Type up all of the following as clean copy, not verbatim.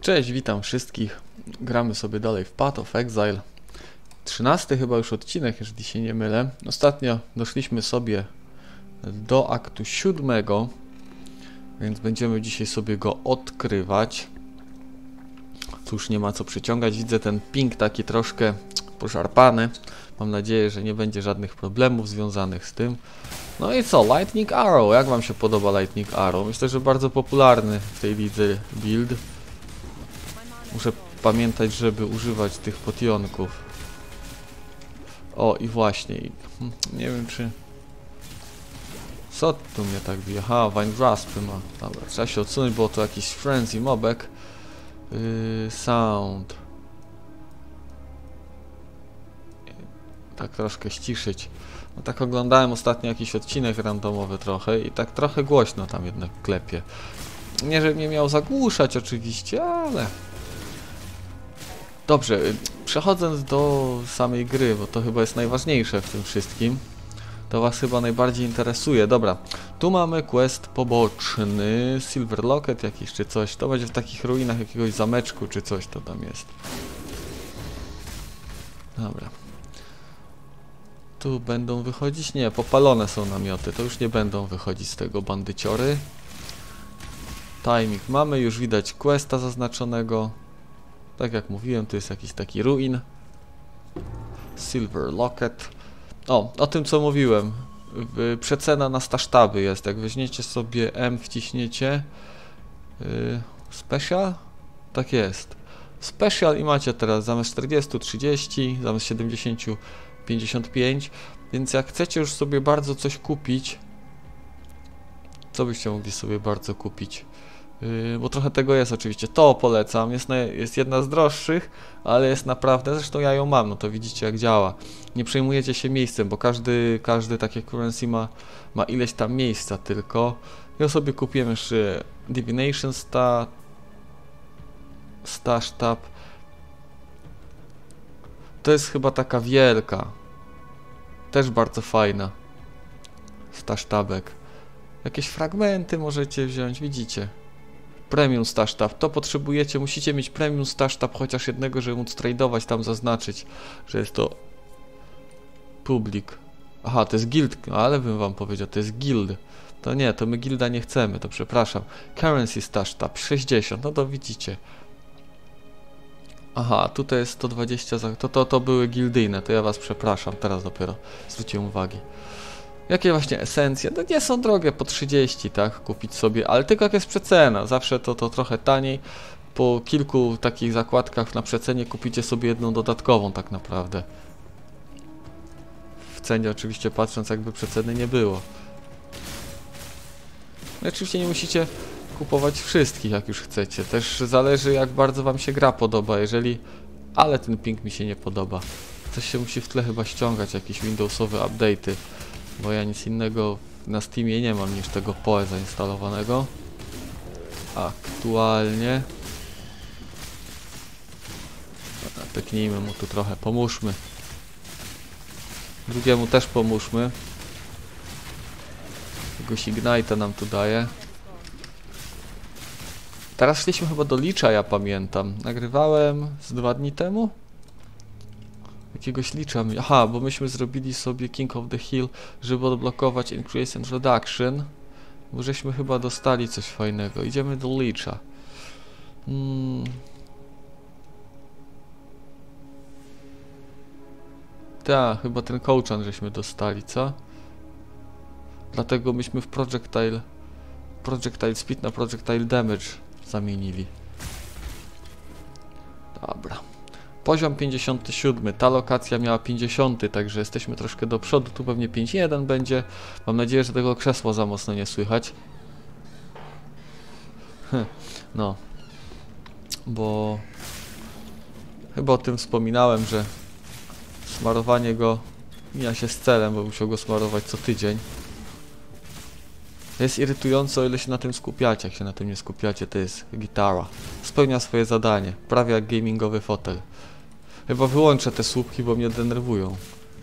Cześć, witam wszystkich. Gramy sobie dalej w Path of Exile. 13 chyba już odcinek, jeżeli się nie mylę. Ostatnio doszliśmy sobie do aktu 7, więc będziemy dzisiaj sobie go odkrywać. Cóż, nie ma co przyciągać. Widzę ten ping taki troszkę poszarpany. Mam nadzieję, że nie będzie żadnych problemów związanych z tym. No i co? Lightning Arrow. Jak wam się podoba Lightning Arrow? Myślę, że bardzo popularny w tej lidze build. Muszę pamiętać, żeby używać tych potionków. O, i właśnie. Nie wiem, czy... Co tu mnie tak bije? Aha, Vine Grasp ma. Dobra, trzeba się odsunąć, bo to jakiś Frenzy mobek. Sound. Tak troszkę ściszyć. No tak oglądałem ostatnio jakiś odcinek randomowy trochę i tak trochę głośno tam jednak klepie. Nie, że mnie miał zagłuszać oczywiście, ale... Dobrze, przechodząc do samej gry, bo to chyba jest najważniejsze w tym wszystkim. To was chyba najbardziej interesuje. Dobra, tu mamy quest poboczny, Silver Locket jakiś czy coś. To będzie w takich ruinach jakiegoś zameczku czy coś to tam jest. Dobra. Tu będą wychodzić? Nie, popalone są namioty. To już nie będą wychodzić z tego bandyciory. Timing mamy, już widać questa zaznaczonego. Tak jak mówiłem, to jest jakiś taki ruin. Silver Locket. O tym co mówiłem. Przecena na stasztaby jest. Jak weźmiecie sobie M, wciśniecie Special? Tak jest. Special i macie teraz zamiast 40, 30, zamiast 70, 55. Więc jak chcecie już sobie bardzo coś kupić, co byście mogli sobie bardzo kupić? Bo trochę tego jest oczywiście. To polecam. Jest jedna z droższych, ale jest naprawdę... Zresztą ja ją mam, no to widzicie jak działa. Nie przejmujecie się miejscem, bo każdy takie currency ma ileś tam miejsca tylko. Ja sobie kupiłem jeszcze Divination Stash Tab. To jest chyba taka wielka. Też bardzo fajna. Stash Tabek. Jakieś fragmenty możecie wziąć, widzicie. Premium Stash Tab, to potrzebujecie, musicie mieć Premium Stash Tab chociaż jednego, żeby móc tradeować, tam zaznaczyć, że jest to Public. Aha, to jest Guild, ale bym wam powiedział, to jest Guild. To nie, to my Guilda nie chcemy, to przepraszam. Currency Stash Tab, 60, no to widzicie. Aha, tutaj jest 120, to były gildyjne, to ja was przepraszam, teraz dopiero zwróciłem uwagi. Jakie właśnie esencje? No nie są drogie, po 30, tak, kupić sobie, ale tylko jak jest przecena, zawsze to trochę taniej. Po kilku takich zakładkach na przecenie kupicie sobie jedną dodatkową tak naprawdę. W cenie oczywiście patrząc jakby przeceny nie było. No oczywiście nie musicie kupować wszystkich jak już chcecie, też zależy jak bardzo wam się gra podoba, jeżeli... Ale ten ping mi się nie podoba. Coś się musi w tle chyba ściągać, jakieś Windowsowe update'y. Bo ja nic innego na Steamie nie mam niż tego PoE zainstalowanego. Aktualnie. Pyknijmy mu tu trochę, pomóżmy. Drugiemu też pomóżmy. Jakiegoś Ignite'a nam tu daje. Teraz szliśmy chyba do Licha, ja pamiętam. Nagrywałem z 2 dni temu? Jakiegoś Licha. Aha, bo myśmy zrobili sobie King of the Hill, żeby odblokować Increase and Reduction. Bo żeśmy chyba dostali coś fajnego. Idziemy do Licha. Tak, chyba ten Coachan żeśmy dostali, co? Dlatego myśmy w Projectile Speed na Projectile Damage zamienili. Dobra. Poziom 57, ta lokacja miała 50, także jesteśmy troszkę do przodu, tu pewnie 5.1 będzie. Mam nadzieję, że tego krzesła za mocno nie słychać. No. Bo... Chyba o tym wspominałem, że smarowanie go mija się z celem, bo musiał go smarować co tydzień. Jest irytujące, o ile się na tym skupiacie. Jak się na tym nie skupiacie, to jest gitara. Spełnia swoje zadanie, prawie jak gamingowy fotel. Chyba wyłączę te słupki, bo mnie denerwują.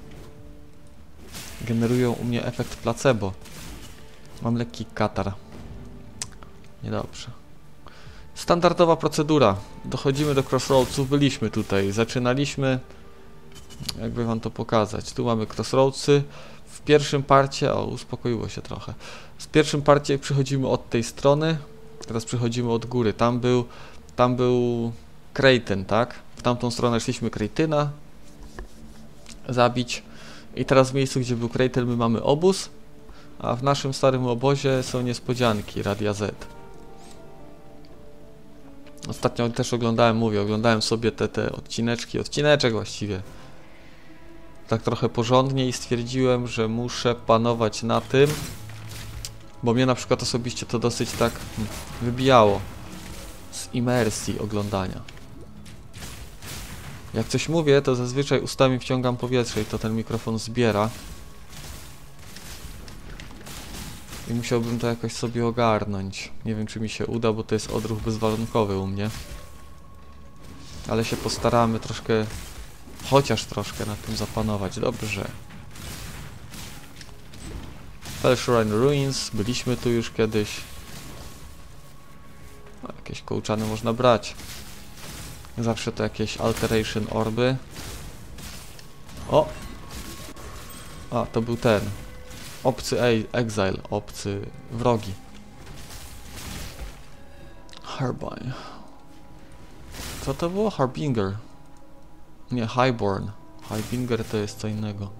Generują u mnie efekt placebo. Mam lekki katar. Niedobrze. Standardowa procedura. Dochodzimy do Crossroadsów, byliśmy tutaj, zaczynaliśmy, jakby wam to pokazać. Tu mamy Crossroadsy. W pierwszym parcie, o, uspokoiło się trochę. W pierwszym parcie przychodzimy od tej strony, teraz przychodzimy od góry. Tam był Creighton, tak? W tamtą stronę szliśmy Creightyna zabić. I teraz w miejscu, gdzie był Creighton, my mamy obóz, a w naszym starym obozie są niespodzianki Radia Z. Ostatnio też oglądałem sobie te odcineczek właściwie. Tak trochę porządnie i stwierdziłem, że muszę panować na tym, bo mnie na przykład osobiście to dosyć tak wybijało z imersji oglądania. Jak coś mówię, to zazwyczaj ustami wciągam powietrze i to ten mikrofon zbiera. I musiałbym to jakoś sobie ogarnąć. Nie wiem, czy mi się uda, bo to jest odruch bezwarunkowy u mnie. Ale się postaramy troszkę, chociaż troszkę na tym zapanować. Dobrze. Felshrine Ruins. Byliśmy tu już kiedyś. No, jakieś kołczany można brać. Zawsze to jakieś Alteration Orby. O! A, to był ten. Obcy Exile, obcy wrogi. Harbine. Co to było? Harbinger. Nie, Highborn. Harbinger to jest co innego.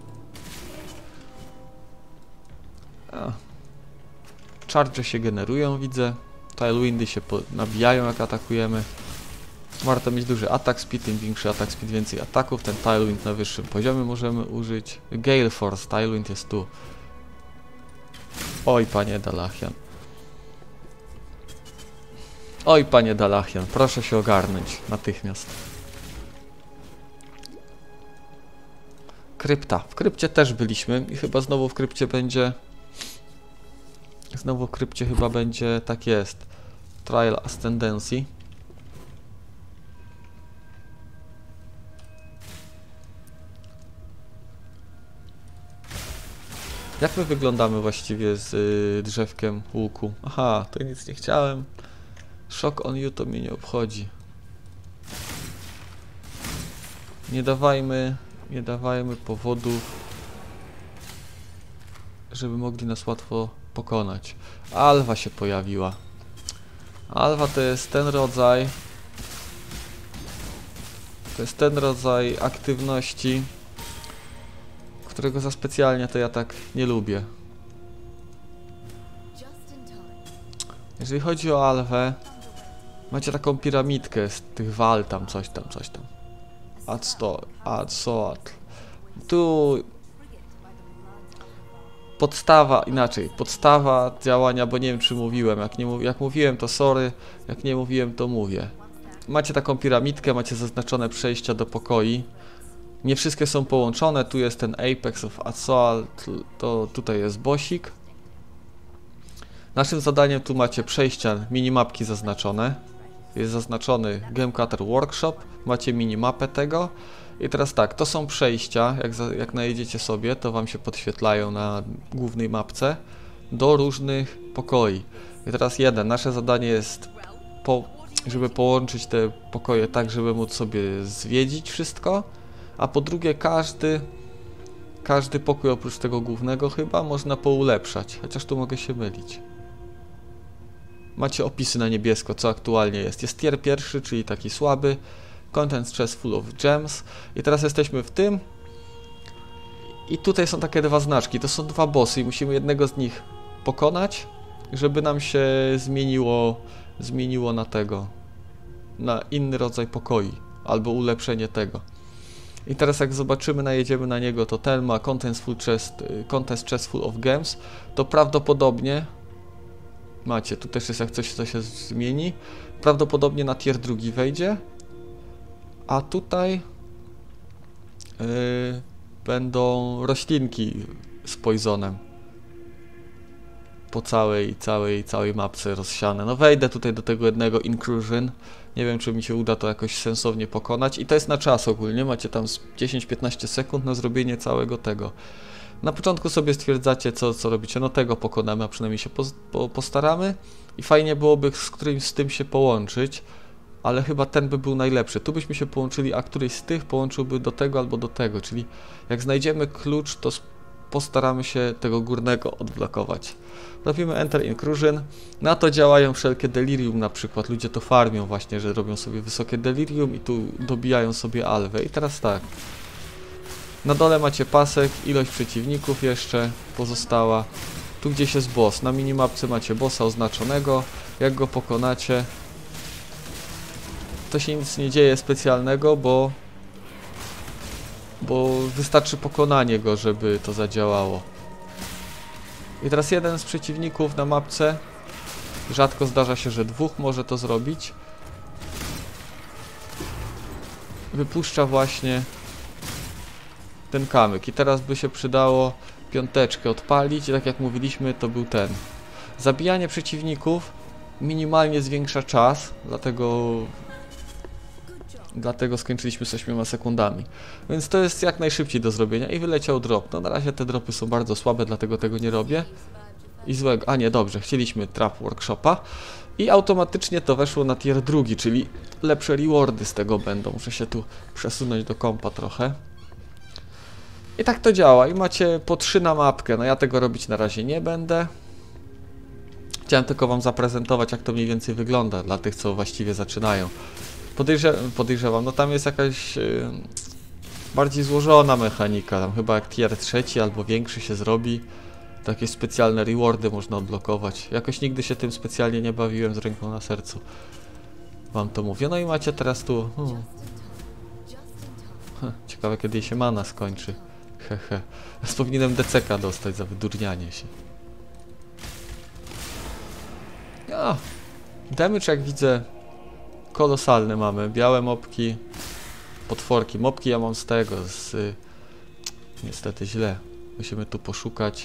Charge się generują, widzę. Tailwindy się nabijają, jak atakujemy. Warto mieć duży atak speed, im większy atak speed, więcej ataków. Ten Tailwind na wyższym poziomie możemy użyć. Gale Force, Tailwind jest tu. Oj, panie Dalachian. Oj, panie Dalachian, proszę się ogarnąć natychmiast. Krypta. W krypcie też byliśmy i chyba znowu w krypcie będzie... Znowu w krypcie chyba będzie, tak jest, Trial Ascendancy. Jak my wyglądamy właściwie z drzewkiem łuku? Aha, to nic nie chciałem. Shock on you to mnie nie obchodzi. Nie dawajmy powodów, żeby mogli nas łatwo pokonać. Alwa się pojawiła. Alwa to jest ten rodzaj... To jest ten rodzaj aktywności, którego za specjalnie to ja tak nie lubię. Jeżeli chodzi o Alwę, macie taką piramidkę z tych wal, tam coś tam. Tu podstawa działania, bo nie wiem, czy mówiłem. Jak mówiłem, to sorry, jak nie mówiłem, to mówię. Macie taką piramidkę, macie zaznaczone przejścia do pokoi. Nie wszystkie są połączone, tu jest ten Apex of Assault, to tutaj jest bossik. Naszym zadaniem tu macie przejścia, minimapki zaznaczone. Jest zaznaczony Game Cutter Workshop, macie minimapę tego. I teraz tak, to są przejścia, jak najedziecie sobie, to wam się podświetlają na głównej mapce do różnych pokoi. I teraz nasze zadanie jest, żeby połączyć te pokoje tak, żeby móc sobie zwiedzić wszystko. A po drugie, każdy pokój oprócz tego głównego chyba można poulepszać, chociaż tu mogę się mylić. Macie opisy na niebiesko, co aktualnie jest. Jest tier pierwszy, czyli taki słaby. Contents chest full of gems. I teraz jesteśmy w tym. I tutaj są takie dwa znaczki. To są dwa bossy i musimy jednego z nich pokonać, żeby nam się zmieniło na inny rodzaj pokoi. Albo ulepszenie tego. I teraz jak zobaczymy, najedziemy na niego, to ten ma Contents chest full of gems. To prawdopodobnie... Macie, tu też jest jak coś, co się zmieni. Prawdopodobnie na tier drugi wejdzie. A tutaj będą roślinki z poisonem. Po całej mapce rozsiane. No wejdę tutaj do tego jednego Inclusion. Nie wiem, czy mi się uda to jakoś sensownie pokonać. I to jest na czas ogólnie. Macie tam 10-15 sekund na zrobienie całego tego. Na początku sobie stwierdzacie, co robicie. No tego pokonamy, a przynajmniej się postaramy. i fajnie byłoby z którymś z tym się połączyć, ale chyba ten by był najlepszy. Tu byśmy się połączyli, a któryś z tych połączyłby do tego albo do tego, czyli jak znajdziemy klucz, to postaramy się tego górnego odblokować. Robimy Enter Inclusion. Na to działają wszelkie delirium, na przykład ludzie to farmią właśnie, że robią sobie wysokie delirium i tu dobijają sobie alwę. I teraz tak. Na dole macie pasek, ilość przeciwników jeszcze pozostała. Tu gdzieś jest boss. Na minimapce macie bossa oznaczonego. Jak go pokonacie, to się nic nie dzieje specjalnego, bo wystarczy pokonanie go, żeby to zadziałało. I teraz jeden z przeciwników na mapce, rzadko zdarza się, że dwóch może to zrobić, wypuszcza właśnie ten kamyk. I teraz by się przydało piąteczkę odpalić i tak jak mówiliśmy, to był ten. Zabijanie przeciwników minimalnie zwiększa czas, dlatego skończyliśmy z 8 sekundami. Więc to jest jak najszybciej do zrobienia i wyleciał drop. No na razie te dropy są bardzo słabe, dlatego tego nie robię. I złego, a nie, dobrze, chcieliśmy Trap Workshopa i automatycznie to weszło na tier drugi, czyli lepsze rewardy z tego będą. Muszę się tu przesunąć do kompa trochę. I tak to działa i macie po 3 na mapkę. No ja tego robić na razie nie będę. Chciałem tylko wam zaprezentować, jak to mniej więcej wygląda dla tych, co właściwie zaczynają. Podejrzewam, no tam jest jakaś bardziej złożona mechanika, tam chyba jak tier trzeci albo większy się zrobi, to jakieś specjalne rewardy można odblokować. Jakoś nigdy się tym specjalnie nie bawiłem z ręką na sercu, wam to mówię. No i macie teraz tu... Ciekawe, kiedy się mana skończy. Hehe. Powinienem DCK dostać za wydurnianie się. Ja. Damage, jak widzę, kolosalny mamy. Białe mopki, potworki. Mopki ja mam z tego, niestety źle. Musimy tu poszukać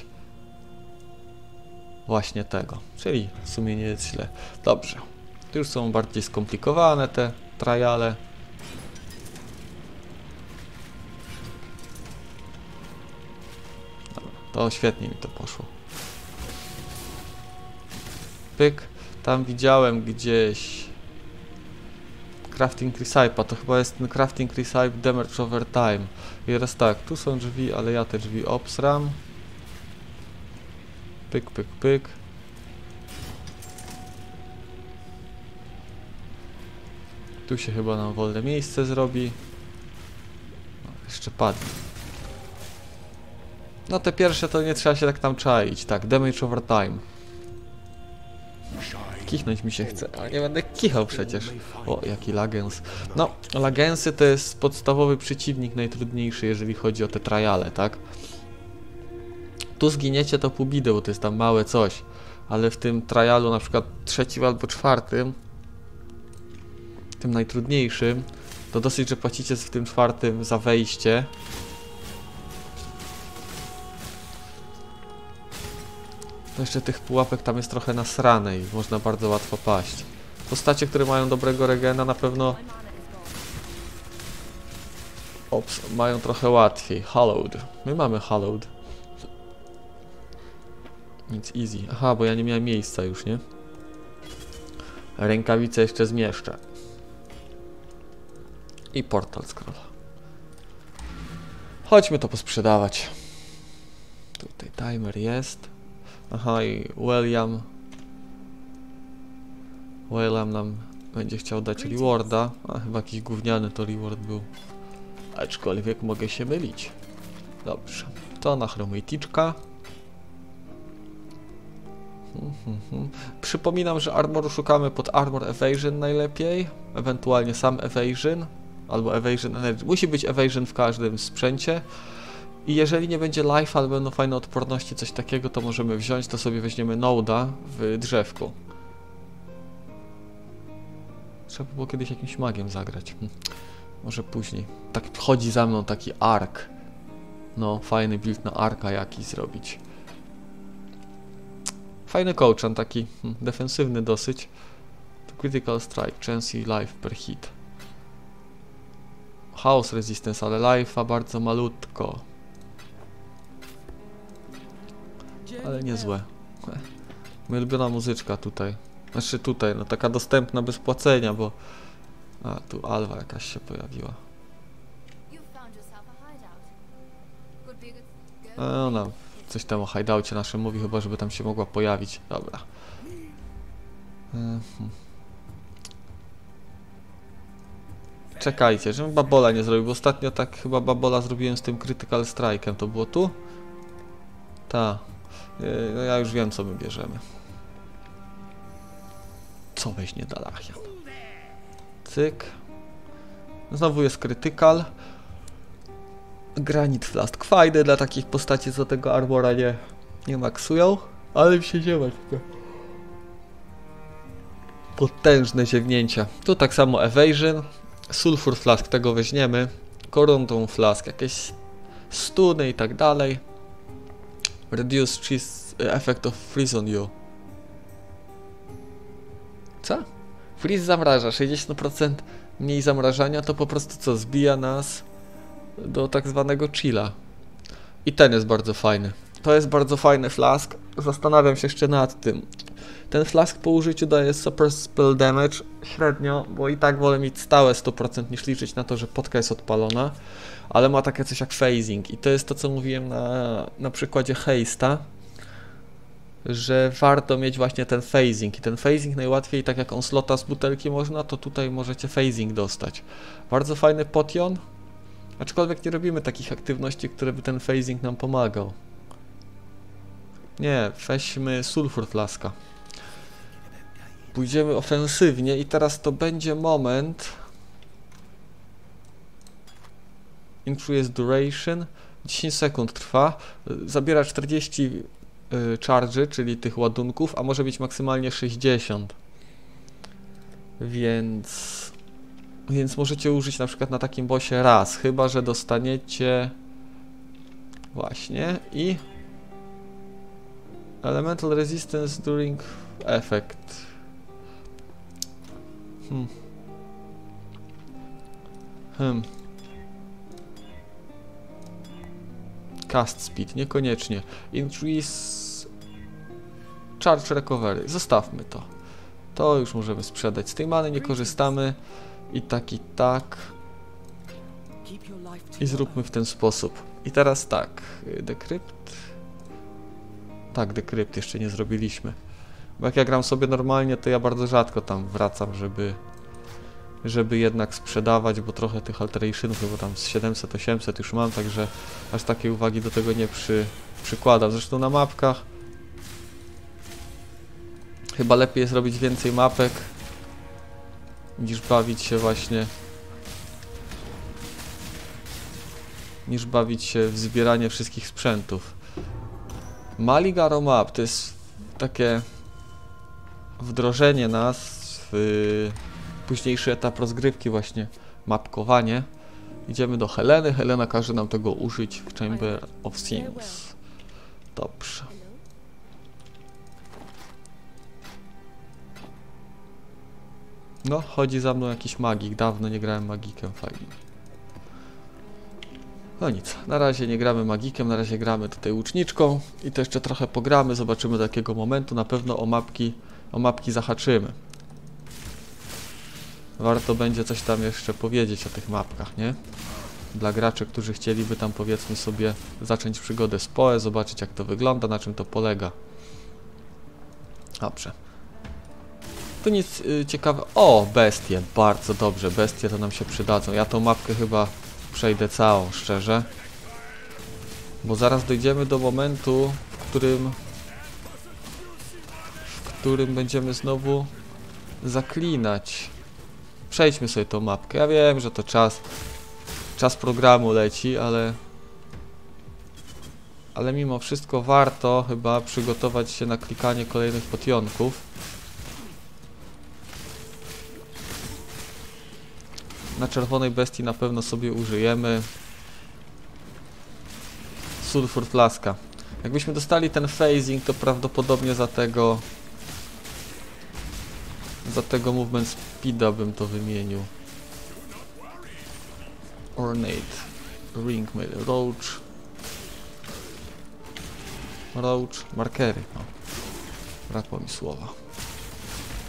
właśnie tego. Czyli w sumie nie jest źle. Dobrze. Tu już są bardziej skomplikowane te triale. Dobra, to świetnie mi to poszło. Pyk. Tam widziałem gdzieś Crafting Recipe, to chyba jest ten Crafting Recipe Damage Over Time. I teraz tak, tu są drzwi, ale ja te drzwi obsram. Pyk, pyk, pyk. Tu się chyba nam wolne miejsce zrobi. No, jeszcze padnie. No te pierwsze to nie trzeba się tak tam czaić. Tak, Damage Over Time. Kichnąć mi się chce, ale nie będę kichał przecież. O, jaki Lagens. No, Lagensy to jest podstawowy przeciwnik, najtrudniejszy, jeżeli chodzi o te triale, tak? Tu zginiecie to pół bidy, bo to jest tam małe coś. Ale w tym trialu, na przykład trzecim albo czwartym, tym najtrudniejszym, to dosyć, że płacicie w tym czwartym za wejście. To jeszcze tych pułapek tam jest trochę nasrane i można bardzo łatwo paść. Postacie, które mają dobrego regena, na pewno mają trochę łatwiej. Hallowed. My mamy Hallowed. Nic easy. Aha, bo ja nie miałem miejsca już, nie? Rękawice jeszcze zmieszczę. I Portal Scroll. Chodźmy to posprzedawać. Tutaj timer jest. Aha, i William nam będzie chciał dać rewarda. A chyba jakiś gówniany to reward był. Aczkolwiek mogę się mylić. Dobrze. To na chromatyczka. Przypominam, że armoru szukamy pod Armor Evasion najlepiej. Ewentualnie sam Evasion. Albo Evasion Energy. Musi być Evasion w każdym sprzęcie. I jeżeli nie będzie life, ale będą fajne odporności, coś takiego, to możemy wziąć, to sobie weźmiemy Noda w drzewku. Trzeba było kiedyś jakimś magiem zagrać. Może później. Tak chodzi za mną taki ark. No, fajny build na arka jakiś zrobić. Fajny coachan, taki defensywny dosyć. To critical strike, chance life per hit. Chaos resistance, ale life'a bardzo malutko. Ale niezłe. Moja ulubiona muzyczka tutaj. Znaczy tutaj, no taka dostępna bez płacenia, bo... A, tu Alwa jakaś się pojawiła. A ona coś tam o hideoutie naszym mówi, chyba żeby tam się mogła pojawić. Dobra. Czekajcie, żebym babola nie zrobił, bo ostatnio tak chyba babola zrobiłem z tym Critical Strike'em. To było tu? Ta. No ja już wiem, co my bierzemy. Co weźmie Dalachian? Cyk. Znowu jest Critical. Granite Flask. Fajne dla takich postaci, co tego armora nie maksują. Ale mi się ziewa tylko. Potężne ziewnięcia. Tu tak samo Evasion. Sulfur Flask, tego weźmiemy. Corundum Flask, jakieś stuny i tak dalej. Reduce cheese effect of freeze on you. Co? Freeze zamraża, 60% mniej zamrażania, to po prostu co? Zbija nas do tak zwanego chilla. I ten jest bardzo fajny. To jest bardzo fajny flask. Zastanawiam się jeszcze nad tym. Ten flask po użyciu daje super spell damage średnio, bo i tak wolę mieć stałe 100% niż liczyć na to, że potka jest odpalona. Ale ma takie coś jak phasing i to jest to, co mówiłem na przykładzie Haste'a, że warto mieć właśnie ten phasing i ten phasing najłatwiej, tak jak Onslaughta z butelki można, to tutaj możecie phasing dostać. Bardzo fajny potion, aczkolwiek nie robimy takich aktywności, które by ten phasing nam pomagał. Nie, weźmy Sulfur Flaska. Pójdziemy ofensywnie i teraz to będzie moment. Increase duration. 10 sekund trwa. Zabiera 40 charge'y, czyli tych ładunków, a może być maksymalnie 60. Więc możecie użyć na przykład na takim bossie raz, chyba że dostaniecie właśnie i Elemental Resistance during effect. Cast speed, niekoniecznie. Increase charge recovery. Zostawmy to. To już możemy sprzedać. Z tej many nie korzystamy. I tak. I zróbmy w ten sposób. I teraz tak. Decrypt. Tak, decrypt jeszcze nie zrobiliśmy. Bo jak ja gram sobie normalnie, to ja bardzo rzadko tam wracam, żeby jednak sprzedawać, bo trochę tych alterationów, bo tam z 700-800 już mam, także aż takiej uwagi do tego nie przykładam. Zresztą na mapkach chyba lepiej jest robić więcej mapek, niż bawić się właśnie w zbieranie wszystkich sprzętów. Maligaro Map to jest takie wdrożenie nas w późniejszy etap rozgrywki, właśnie mapkowanie. Idziemy do Heleny. Helena każe nam tego użyć w Chamber of Things. Dobrze. No, chodzi za mną jakiś magik. Dawno nie grałem magikiem, fajnie. No nic, na razie nie gramy magikiem, na razie gramy tutaj łuczniczką i to jeszcze trochę pogramy, zobaczymy do jakiego momentu. Na pewno o mapki zahaczymy. Warto będzie coś tam jeszcze powiedzieć o tych mapkach, nie? Dla graczy, którzy chcieliby tam, powiedzmy sobie, zacząć przygodę z PoE, zobaczyć jak to wygląda, na czym to polega. Dobrze. Tu nic ciekawe. O, bestie, bardzo dobrze, bestie to nam się przydadzą. Ja tą mapkę chyba przejdę całą, szczerze. Bo zaraz dojdziemy do momentu, w którym będziemy znowu zaklinać. Przejdźmy sobie tą mapkę. Ja wiem, że to czas programu leci, ale mimo wszystko warto chyba przygotować się na klikanie kolejnych potionków. Na czerwonej bestii na pewno sobie użyjemy Sulfur Flaska. Jakbyśmy dostali ten phasing, to prawdopodobnie za tego movement speeda bym to wymienił. Ornate, Ringmail, Roach, markery. No. Brakło mi słowa.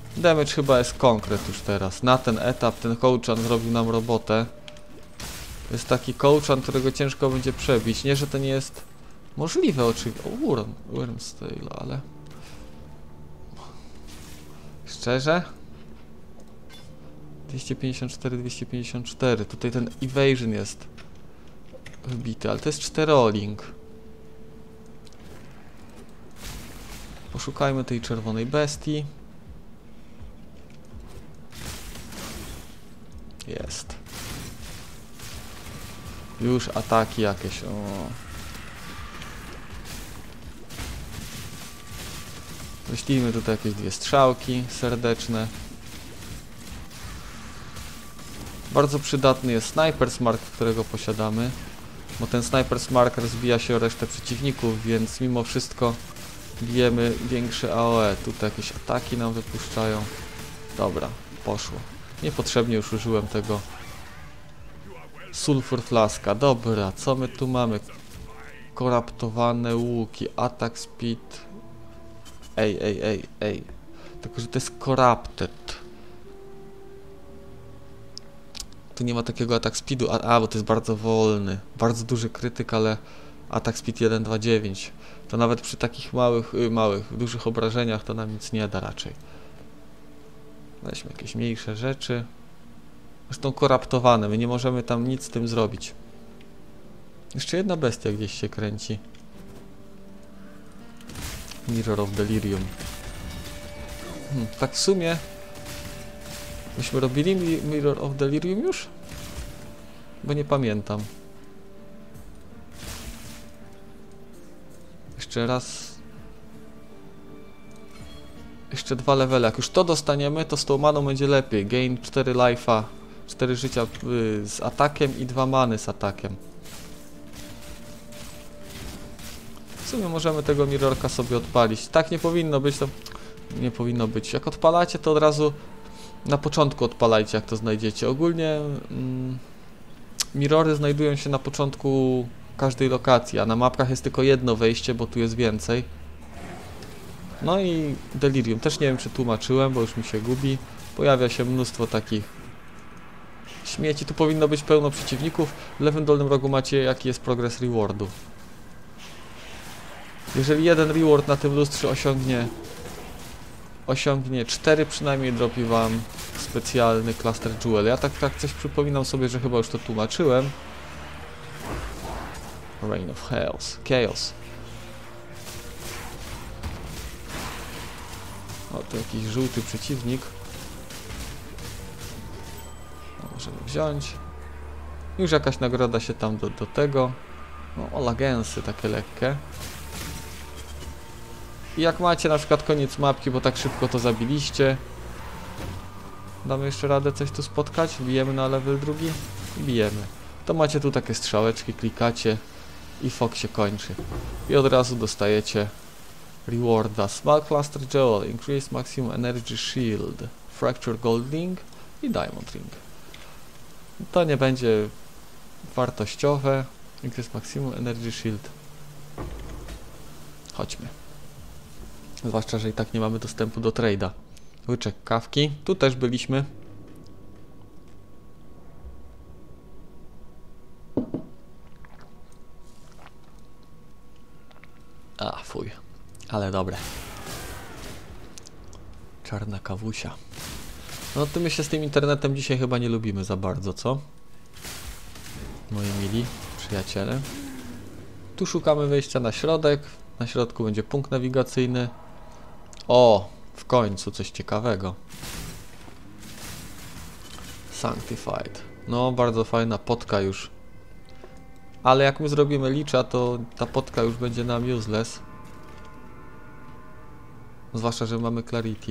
Damage chyba jest konkret już teraz. Na ten etap ten kołczan zrobił nam robotę. Jest taki kołczan, którego ciężko będzie przebić. Nie, że to nie jest możliwe oczywiście. O, Wyrmstale, ale... Szczerze? 254, 254. Tutaj ten evasion jest wbity, ale to jest 4-rolling. Poszukajmy tej czerwonej bestii. Jest. Już ataki jakieś. O. Wyślijmy tutaj jakieś 2 strzałki serdeczne. Bardzo przydatny jest Sniper's Mark, którego posiadamy. Bo ten Sniper's Mark rozbija się o resztę przeciwników, więc mimo wszystko bijemy większe AOE. Tutaj jakieś ataki nam wypuszczają. Dobra, poszło. Niepotrzebnie już użyłem tego Sulfur Flaska. Dobra, co my tu mamy? Koraptowane łuki, attack speed. Ej. Tylko, że to jest corrupted. Tu nie ma takiego attack speedu, bo to jest bardzo wolny. Bardzo duży krytyk, ale attack speed 1.29. To nawet przy takich dużych obrażeniach to nam nic nie da raczej. Weźmy jakieś mniejsze rzeczy. Zresztą koraptowane, my nie możemy tam nic z tym zrobić. Jeszcze jedna bestia gdzieś się kręci. Mirror of Delirium. Tak w sumie... Myśmy robili Mirror of Delirium już? Bo nie pamiętam. Jeszcze raz. Jeszcze 2 levele. Jak już to dostaniemy, to z tą maną będzie lepiej. Gain 4 life'a, 4 życia z atakiem i 2 many z atakiem. W sumie możemy tego mirrorka sobie odpalić. Tak nie powinno być, to... Nie powinno być. Jak odpalacie, to od razu na początku odpalajcie, jak to znajdziecie. Ogólnie mirrory znajdują się na początku każdej lokacji, a na mapkach jest tylko jedno wejście, bo tu jest więcej. No i Delirium. Też nie wiem, czy tłumaczyłem, bo już mi się gubi. Pojawia się mnóstwo takich śmieci. Tu powinno być pełno przeciwników. W lewym dolnym rogu macie, jaki jest progres rewardu. Jeżeli jeden reward na tym lustrze osiągnie 4, przynajmniej dropi wam specjalny cluster jewel. Ja tak coś przypominam sobie, że chyba już to tłumaczyłem. Reign of Chaos. O, tu jakiś żółty przeciwnik. No, możemy wziąć. Już jakaś nagroda się tam do tego. No, olagensy takie lekkie. I jak macie na przykład koniec mapki, bo tak szybko to zabiliście. Damy jeszcze radę coś tu spotkać? Bijemy na level 2? Bijemy. To macie tu takie strzałeczki, klikacie i fok się kończy. I od razu dostajecie rewarda. Small Cluster Jewel, Increase Maximum Energy Shield, Fracture Gold Ring i Diamond Ring. To nie będzie wartościowe. Increase Maximum Energy Shield. Chodźmy. Zwłaszcza, że i tak nie mamy dostępu do trade'a. Łyczek kawki. Tu też byliśmy. Fuj. Ale dobre. Czarna kawusia. No to my się z tym internetem dzisiaj chyba nie lubimy za bardzo, co? Moi mili przyjaciele. Tu szukamy wejścia na środek. Na środku będzie punkt nawigacyjny. O, w końcu coś ciekawego. Sanctified. No, bardzo fajna potka już. Ale jak my zrobimy licza, to ta potka już będzie nam useless. Zwłaszcza, że mamy Clarity.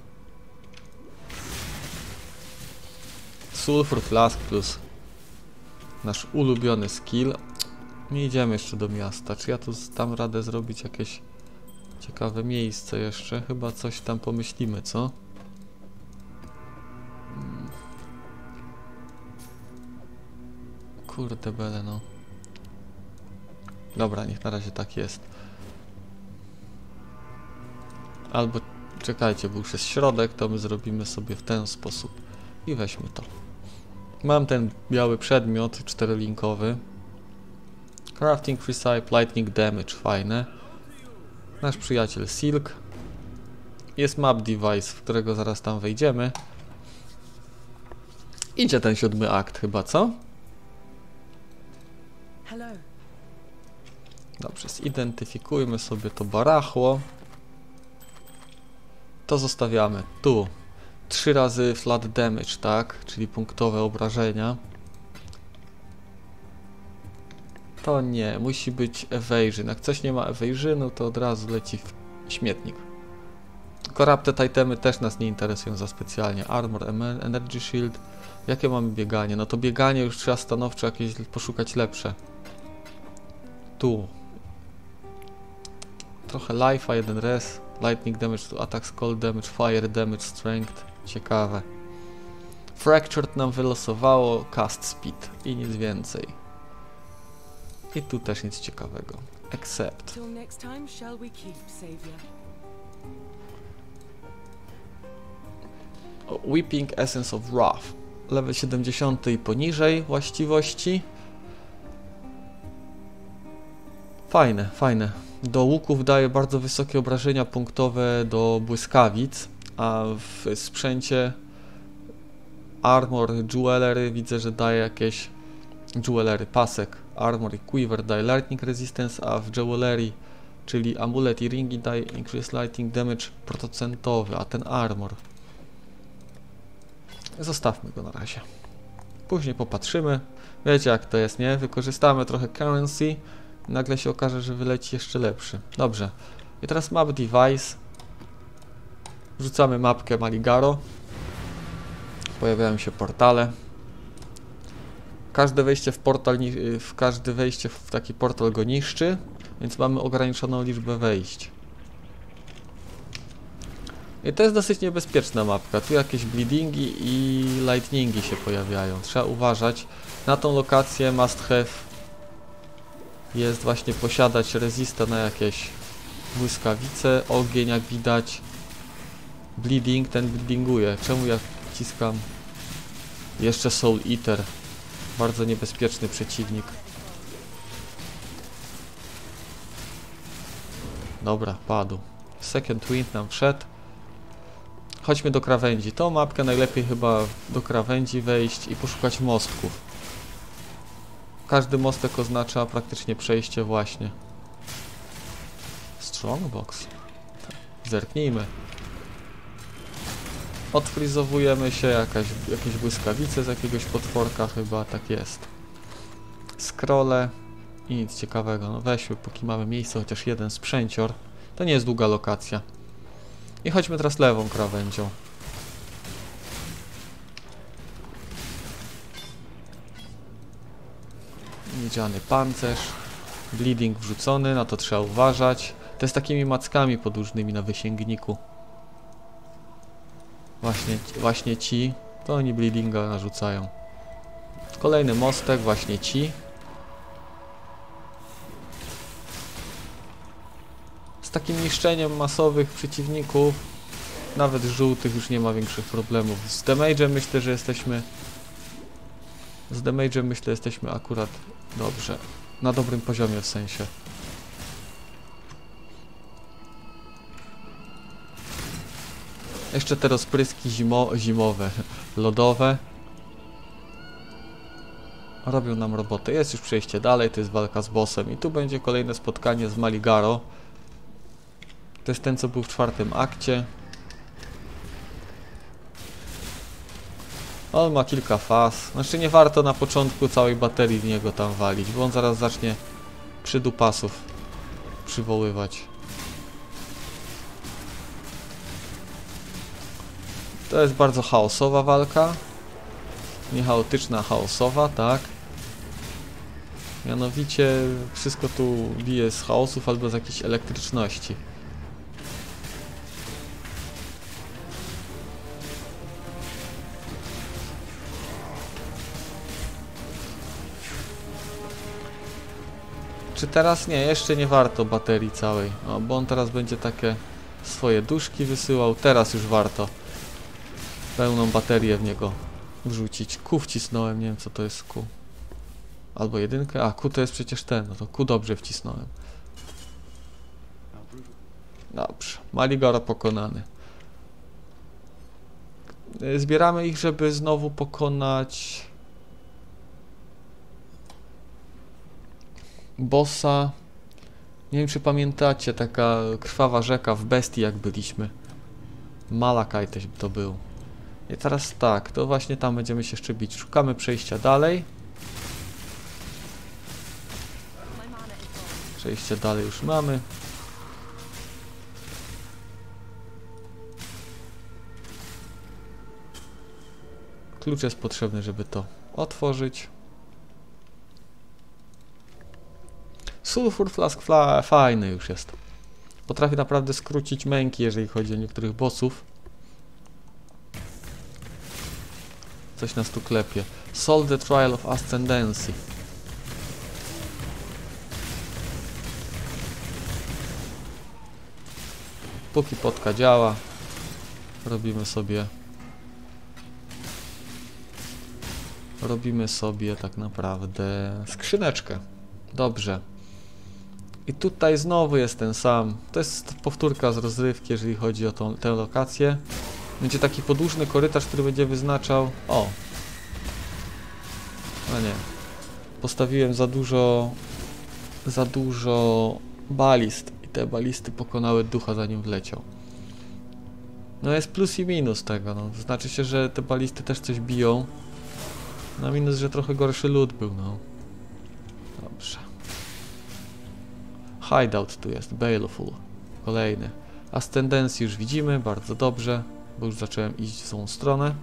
Sulfur Flask plus nasz ulubiony skill. Nie idziemy jeszcze do miasta. Czy ja tu dam radę zrobić jakieś ciekawe miejsce jeszcze? Chyba coś tam pomyślimy, co? Kurde bele, no. Dobra, niech na razie tak jest. Albo Czekajcie, był już jest środek, to my zrobimy sobie w ten sposób. I weźmy to. Mam ten biały przedmiot, 4-linkowy. Crafting Recipe, Lightning Damage, fajne. Nasz przyjaciel Silk. Jest map device, w którego zaraz tam wejdziemy. Idzie ten 7 akt chyba, co? Dobrze, zidentyfikujmy sobie to barachło. To zostawiamy tu. 3 razy flat damage, tak? Czyli punktowe obrażenia. To nie, musi być evasion. Jak coś nie ma evasionu, to od razu leci w śmietnik. Corrupted itemy też nas nie interesują za specjalnie. Armor, energy shield. Jakie mamy bieganie? No to bieganie już trzeba stanowczo jakieś poszukać lepsze. Tu. Trochę life'a, 1 res. Lightning damage, tu attack, cold damage, fire damage, strength. Ciekawe. Fractured nam wylosowało cast speed i nic więcej. I tu też nic ciekawego. Except. Weeping Essence of Wrath. Level 70 i poniżej właściwości. Fajne, fajne. Do łuków daje bardzo wysokie obrażenia punktowe do błyskawic, a w sprzęcie Armor, Jewelry widzę, że daje jakieś Jewelry, pasek, Armor i Quiver daje Lightning Resistance, a w Jewelry, czyli amulet i ringi daje Increase Lightning Damage procentowy, a ten Armor. Zostawmy go na razie. Później popatrzymy. Wiecie jak to jest, nie? Wykorzystamy trochę currency. Nagle się okaże, że wyleci jeszcze lepszy. Dobrze. I teraz map device. Wrzucamy mapkę Maligaro. Pojawiają się portale. Każde wejście w portal, każde wejście w taki portal go niszczy, więc mamy ograniczoną liczbę wejść. I to jest dosyć niebezpieczna mapka. Tu jakieś bleedingi i lightningi się pojawiają. Trzeba uważać. Na tą lokację must have jest właśnie posiadać resista na jakieś błyskawice. Ogień jak widać. Bleeding, ten bleedinguje. Czemu ja wciskam? Jeszcze Soul Eater. Bardzo niebezpieczny przeciwnik. Dobra, padł. Second Wind nam wszedł. Chodźmy do krawędzi. Tą mapkę najlepiej chyba do krawędzi wejść i poszukać mostków. Każdy mostek oznacza praktycznie przejście właśnie. Strongbox. Zerknijmy. Odfrizowujemy się, jakieś błyskawice z jakiegoś potworka chyba, tak jest. Scrolle i nic ciekawego. No weźmy, póki mamy miejsce, chociaż jeden sprzęcior. To nie jest długa lokacja. I chodźmy teraz lewą krawędzią. Miedziany pancerz. Bleeding wrzucony, na to trzeba uważać. To jest takimi mackami podłużnymi na wysięgniku. Właśnie ci, to oni bleedinga narzucają. Kolejny mostek, właśnie ci. Z takim niszczeniem masowych przeciwników, nawet żółtych, już nie ma większych problemów. Z damage'em myślę, że jesteśmy... Z damage'em myślę, jesteśmy akurat dobrze. Na dobrym poziomie w sensie. Jeszcze te rozpryski zimowe, lodowe. Robią nam robotę. Jest już przejście dalej, to jest walka z bossem. I tu będzie kolejne spotkanie z Maligaro. To jest ten, co był w 4. akcie. On ma kilka faz. Znaczy nie warto na początku całej baterii w niego tam walić, bo on zaraz zacznie przydupasów przywoływać. To jest bardzo chaosowa walka. Nie chaotyczna, a chaosowa, tak. Mianowicie wszystko tu bije z chaosów albo z jakiejś elektryczności. Czy teraz nie? Jeszcze nie warto baterii całej. No, bo on teraz będzie takie swoje duszki wysyłał. Teraz już warto pełną baterię w niego wrzucić. Q wcisnąłem, nie wiem co to jest Q. Albo jedynkę, a Q to jest przecież ten, no to Q dobrze wcisnąłem. Dobrze, Maligara pokonany. Zbieramy ich, żeby znowu pokonać bossa. Nie wiem czy pamiętacie, taka krwawa rzeka w Bestii jak byliśmy. Malakaj też to był. I teraz tak, to właśnie tam będziemy się jeszcze bić. Szukamy przejścia dalej. Przejście dalej już mamy. Klucz jest potrzebny, żeby to otworzyć. Sulfur Flask fajny już jest. Potrafi naprawdę skrócić męki, jeżeli chodzi o niektórych bossów. Coś nas tu klepie. Solve the Trial of Ascendancy. Póki potka działa, robimy sobie tak naprawdę skrzyneczkę. Dobrze. I tutaj znowu jest ten sam. To jest powtórka z rozrywki, jeżeli chodzi o tę lokację. Będzie taki podłużny korytarz, który będzie wyznaczał... O! No nie. Postawiłem za dużo balist i te balisty pokonały ducha, zanim wleciał. No jest plus i minus tego, no. Znaczy się, że te balisty też coś biją. Na minus, że trochę gorszy lód był, no. Dobrze. Hideout tu jest, Baleful. Kolejny. Ascendancy już widzimy, bardzo dobrze, bo już zacząłem iść w tą stronę.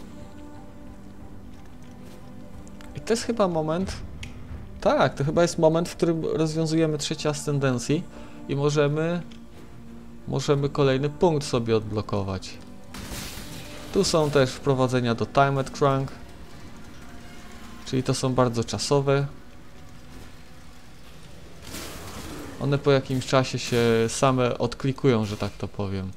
I to jest chyba moment... Tak, to chyba jest moment, w którym rozwiązujemy trzecie Ascendancy i możemy kolejny punkt sobie odblokować. Tu są też wprowadzenia do Timed Crank, czyli to są bardzo czasowe. One po jakimś czasie się same odklikują, że tak to powiem.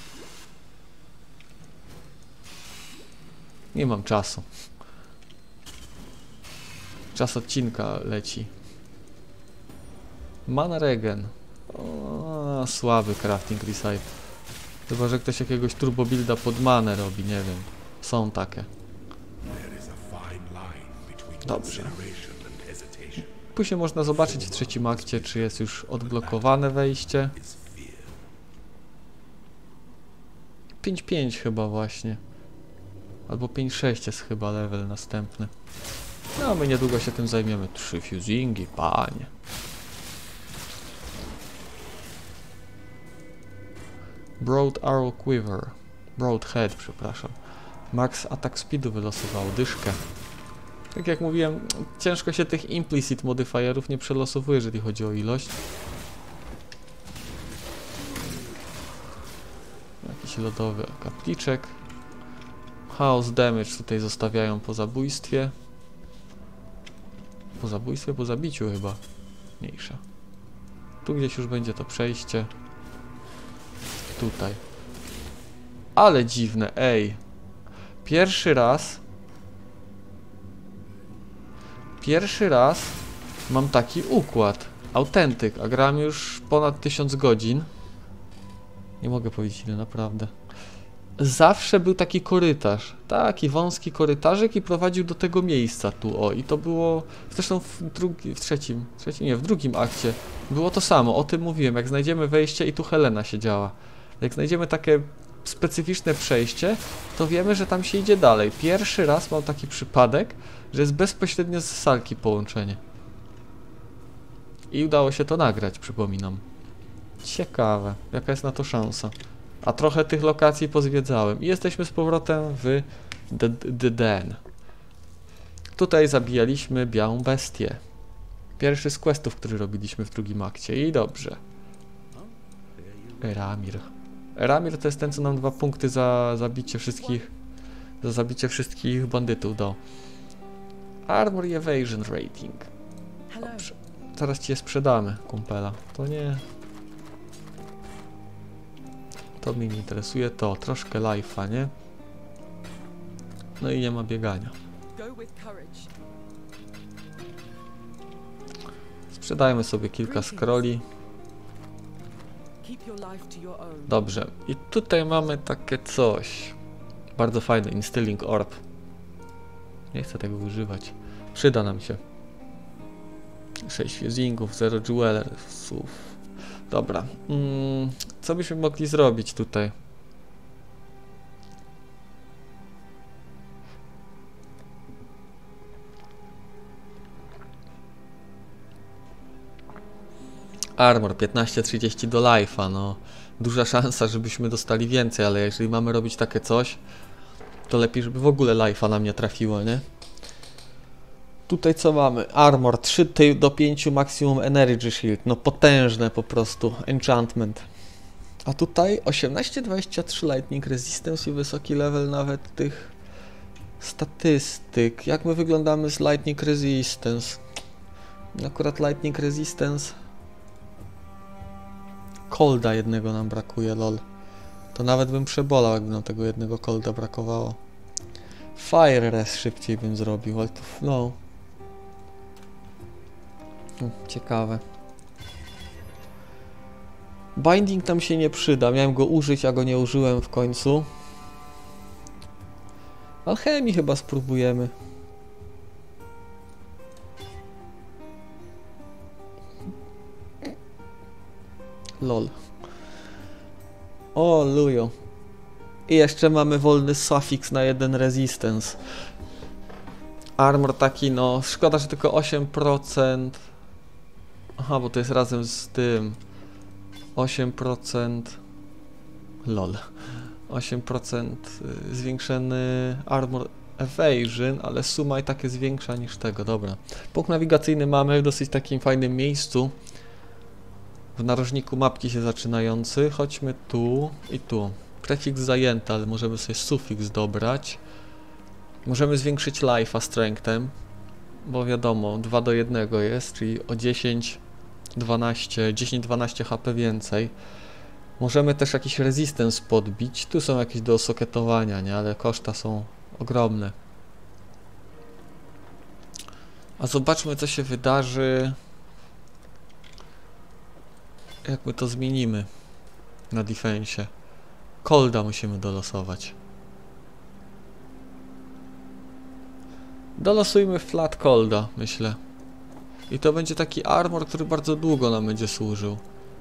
Nie mam czasu. Czas odcinka leci. Mana Regen. O, słaby crafting recycle. Chyba, że ktoś jakiegoś turbo builda pod manę robi, nie wiem. Są takie. Dobrze. Później można zobaczyć w trzecim akcie, czy jest już odblokowane wejście. 5.5 chyba właśnie. Albo 5.6 jest chyba level następny. No, my niedługo się tym zajmiemy. 3 fusingi, panie. Broad Arrow Quiver. Broadhead, przepraszam. Max Attack Speedu wylosował dyszkę. Tak jak mówiłem, ciężko się tych implicit modifierów nie przelosowuje, jeżeli chodzi o ilość. Jakiś lodowy kapliczek. Chaos damage tutaj zostawiają po zabójstwie. Po zabójstwie? Po zabiciu chyba. Mniejsza. Tu gdzieś już będzie to przejście. Tutaj. Ale dziwne, ej. Pierwszy raz mam taki układ. Autentyk, a gram już ponad 1000 godzin. Nie mogę powiedzieć ile, naprawdę. Zawsze był taki korytarz. Taki wąski korytarzyk i prowadził do tego miejsca tu, o. I to było... Zresztą w drugim akcie było to samo. O tym mówiłem. Jak znajdziemy wejście i tu Helena siedziała. Jak znajdziemy takie specyficzne przejście, to wiemy, że tam się idzie dalej. Pierwszy raz mam taki przypadek, że jest bezpośrednio z salki połączenie. I udało się to nagrać, przypominam. Ciekawe, jaka jest na to szansa. A trochę tych lokacji pozwiedzałem. I jesteśmy z powrotem w The Den. Tutaj zabijaliśmy białą bestię. Pierwszy z questów, który robiliśmy w drugim akcie. I dobrze. Eramir. Eramir to jest ten, co nam 2 punkty za zabicie wszystkich bandytów do Armor i Evasion Rating. Dobrze. Zaraz ci je sprzedamy, kumpela. To nie... To mnie nie interesuje, to troszkę life'a, nie? No i nie ma biegania. Sprzedajmy sobie kilka scrolli. Dobrze. I tutaj mamy takie coś. Bardzo fajne, Instilling Orb. Nie chcę tego używać. Przyda nam się. 6 fusingów, 0 jewelersów. Dobra. Co byśmy mogli zrobić tutaj? Armor 15-30 do life'a, no duża szansa, żebyśmy dostali więcej, ale jeżeli mamy robić takie coś, to lepiej, żeby w ogóle life'a nam nie trafiło, nie? Tutaj co mamy? Armor 3 do 5 maksimum energy shield, no potężne po prostu, enchantment. A tutaj 18-23 lightning resistance i wysoki level nawet tych statystyk. Jak my wyglądamy z lightning resistance? Akurat lightning resistance colda jednego nam brakuje, lol. To nawet bym przebolał, jakby nam tego jednego colda brakowało. Fire res szybciej bym zrobił, ale to no. Ciekawe. Binding tam się nie przyda, miałem go użyć, a go nie użyłem w końcu. Alchemii chyba spróbujemy. Lol. O, lujo. I jeszcze mamy wolny suffix na 1 resistance. Armor taki, no, szkoda, że tylko 8%. Aha, bo to jest razem z tym. 8%. Lol. 8% zwiększony armor evasion, ale suma i tak jest większa niż tego, dobra. Punkt nawigacyjny mamy w dosyć takim fajnym miejscu. W narożniku mapki się zaczynający. Chodźmy tu i tu. Prefiks zajęty, ale możemy sobie sufiks dobrać. Możemy zwiększyć life'a strengthem, bo wiadomo, 2 do 1 jest, czyli o 10-12 HP więcej. Możemy też jakiś resistance podbić. Tu są jakieś do socketowania, nie? Ale koszta są ogromne. A zobaczmy, co się wydarzy, jak my to zmienimy na defensie. Colda musimy dolosować. Dolosujmy flat colda, myślę. I to będzie taki armor, który bardzo długo nam będzie służył.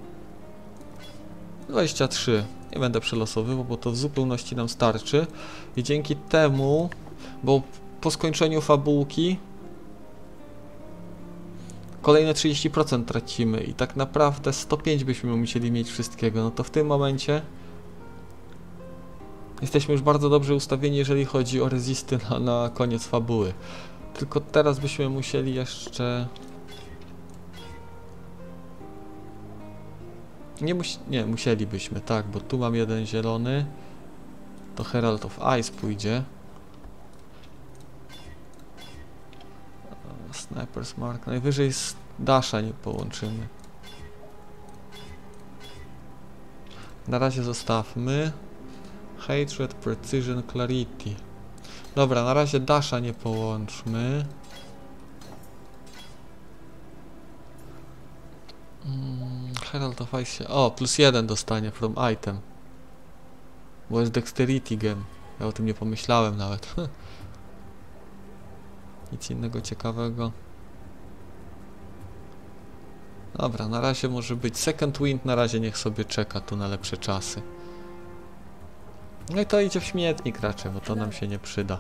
23. Nie będę przelosowywał, bo to w zupełności nam starczy. I dzięki temu, bo po skończeniu fabułki kolejne 30% tracimy i tak naprawdę 105 byśmy musieli mieć wszystkiego. No to w tym momencie jesteśmy już bardzo dobrze ustawieni, jeżeli chodzi o resisty na koniec fabuły. Tylko teraz byśmy musieli jeszcze... Nie, musielibyśmy, tak, bo tu mam jeden zielony. To Herald of Ice pójdzie. Sniper's Mark. Najwyżej z Dasha nie połączymy. Na razie zostawmy. Hatred, Precision, Clarity. Dobra, na razie Dasha nie połączmy. Herald of Ice się... O, +1 dostanie from item. Bo jest Dexterity Gem. Ja o tym nie pomyślałem nawet. Nic innego ciekawego. Dobra, na razie może być Second Wind, na razie niech sobie czeka tu na lepsze czasy. No i to idzie w śmietnik raczej, bo to nam się nie przyda.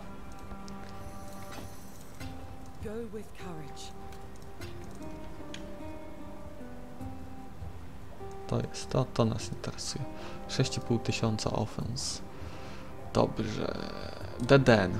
To jest to nas interesuje. 6500 offense. Dobrze. Deden.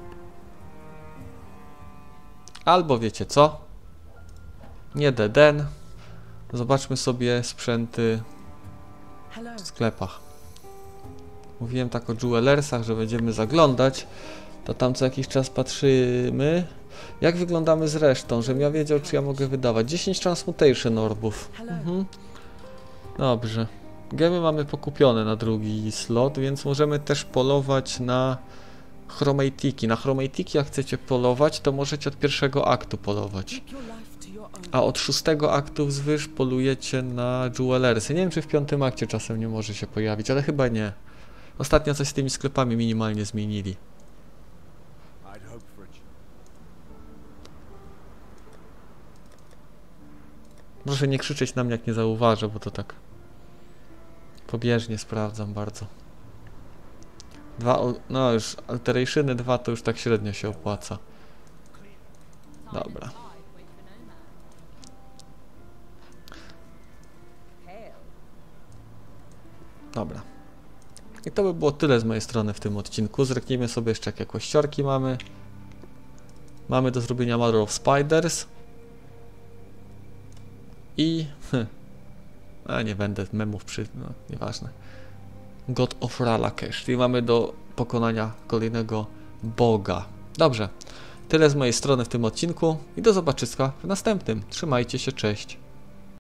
Albo wiecie co? Nie Deden. Zobaczmy sobie sprzęty w sklepach. Mówiłem tak o jewelersach, że będziemy zaglądać. To tam co jakiś czas patrzymy. Jak wyglądamy z resztą? Żebym ja wiedział, czy ja mogę wydawać. 10 transmutation orbów. Dobrze. Gemy mamy pokupione na drugi slot, więc możemy też polować na chromatiki. Na chromatiki jak chcecie polować, to możecie od pierwszego aktu polować. A od 6 aktu wzwyż polujecie na jewelersy. Nie wiem, czy w 5 akcie czasem nie może się pojawić, ale chyba nie. Ostatnio coś z tymi sklepami minimalnie zmienili. Proszę nie krzyczeć na mnie, jak nie zauważę, bo to tak pobieżnie sprawdzam bardzo. No już Alterationy 2 to już tak średnio się opłaca. Dobra. Dobra. I to by było tyle z mojej strony w tym odcinku. Zerknijmy sobie jeszcze, jakie kościorki mamy. Mamy do zrobienia Mother of Spiders. I... A nie będę memów no nieważne. God of Ralakesh, czyli mamy do pokonania kolejnego boga. Dobrze. Tyle z mojej strony w tym odcinku i do zobaczyska w następnym. Trzymajcie się, cześć.